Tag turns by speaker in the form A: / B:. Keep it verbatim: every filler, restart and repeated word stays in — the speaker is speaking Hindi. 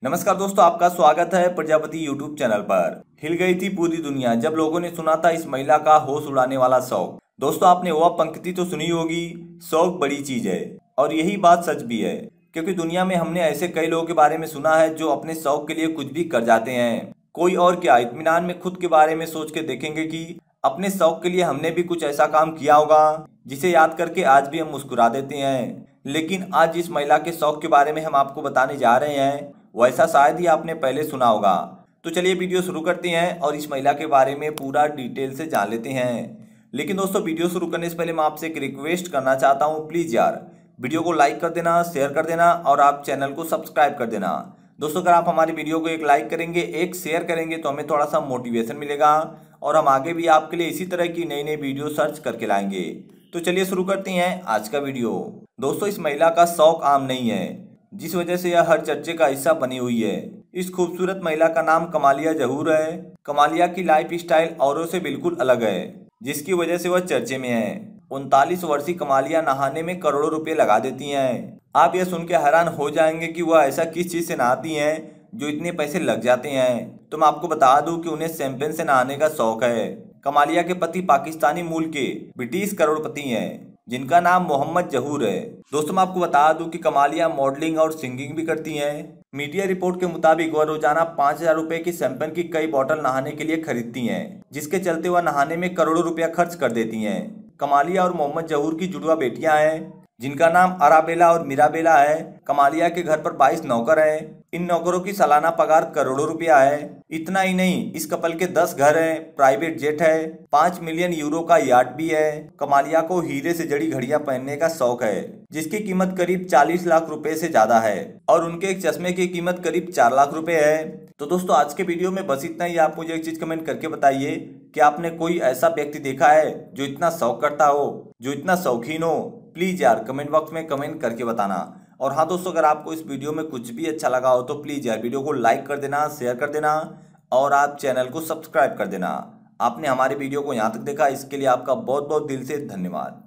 A: नमस्कार दोस्तों, आपका स्वागत है प्रजापति यूट्यूब चैनल पर। हिल गई थी पूरी दुनिया जब लोगों ने सुना था इस महिला का होश उड़ाने वाला शौक। दोस्तों, आपने वह पंक्ति तो सुनी होगी, शौक बड़ी चीज है। और यही बात सच भी है, क्योंकि दुनिया में हमने ऐसे कई लोगों के बारे में सुना है जो अपने शौक के लिए कुछ भी कर जाते हैं। कोई और क्या, इत्मीनान में खुद के बारे में सोच के देखेंगे कि अपने शौक के लिए हमने भी कुछ ऐसा काम किया होगा जिसे याद करके आज भी हम मुस्कुरा देते हैं। लेकिन आज जिस महिला के शौक के बारे में हम आपको बताने जा रहे हैं वैसा शायद ही आपने पहले सुना होगा। तो चलिए वीडियो शुरू करते हैं और इस महिला के बारे में पूरा डिटेल से जान लेते हैं। लेकिन दोस्तों, वीडियो शुरू करने से पहले मैं आपसे एक रिक्वेस्ट करना चाहता हूँ, प्लीज़ यार वीडियो को लाइक कर देना, शेयर कर देना और आप चैनल को सब्सक्राइब कर देना। दोस्तों, अगर आप हमारी वीडियो को एक लाइक करेंगे, एक शेयर करेंगे तो हमें थोड़ा सा मोटिवेशन मिलेगा और हम आगे भी आपके लिए इसी तरह की नई नई वीडियो सर्च करके लाएंगे। तो चलिए शुरू करते हैं आज का वीडियो। दोस्तों, इस महिला का शौक आम नहीं है, जिस वजह से यह हर चर्चे का हिस्सा बनी हुई है। इस खूबसूरत महिला का नाम कमालिया जहूर है। कमालिया की लाइफ स्टाइल औरों से बिल्कुल अलग है, जिसकी वजह से वह चर्चे में है। उनतालीस वर्षीय कमालिया नहाने में करोड़ों रुपए लगा देती हैं। आप यह सुन के हैरान हो जाएंगे कि वह ऐसा किस चीज से नहाती हैं जो इतने पैसे लग जाते हैं। तो मैं आपको बता दूं कि उन्हें शैंपेन से नहाने का शौक है। कमालिया के पति पाकिस्तानी मूल के ब्रिटिश करोड़पति हैं, जिनका नाम मोहम्मद जहूर है। दोस्तों, मैं आपको बता दूं कि कमालिया मॉडलिंग और सिंगिंग भी करती हैं। मीडिया रिपोर्ट के मुताबिक वह रोजाना पाँच हजार रुपए की शैंपेन की कई बोतल नहाने के लिए खरीदती हैं, जिसके चलते वह नहाने में करोड़ों रुपया खर्च कर देती हैं। कमालिया और मोहम्मद जहूर की जुड़वा बेटियां हैं, जिनका नाम अराबेला और मिराबेला है। कमालिया के घर पर बाईस नौकर हैं। इन नौकरों की सालाना पगार करोड़ों रुपया है। इतना ही नहीं, इस कपल के दस घर हैं, प्राइवेट जेट है, पाँच मिलियन यूरो का यार्ड भी है। कमालिया को हीरे से जड़ी घड़ियां पहनने का शौक है, जिसकी कीमत करीब चालीस लाख रुपए से ज्यादा है और उनके एक चश्मे की कीमत करीब चार लाख रुपए है। तो दोस्तों, आज के वीडियो में बस इतना ही। आप मुझे एक चीज कमेंट करके बताइए कि आपने कोई ऐसा व्यक्ति देखा है जो इतना शौक करता हो, जो इतना शौकीन हो। प्लीज यार कमेंट बॉक्स में कमेंट करके बताना। और हाँ दोस्तों, अगर आपको इस वीडियो में कुछ भी अच्छा लगा हो तो प्लीज़ यार वीडियो को लाइक कर देना, शेयर कर देना और आप चैनल को सब्सक्राइब कर देना। आपने हमारे वीडियो को यहाँ तक देखा, इसके लिए आपका बहुत बहुत दिल से धन्यवाद।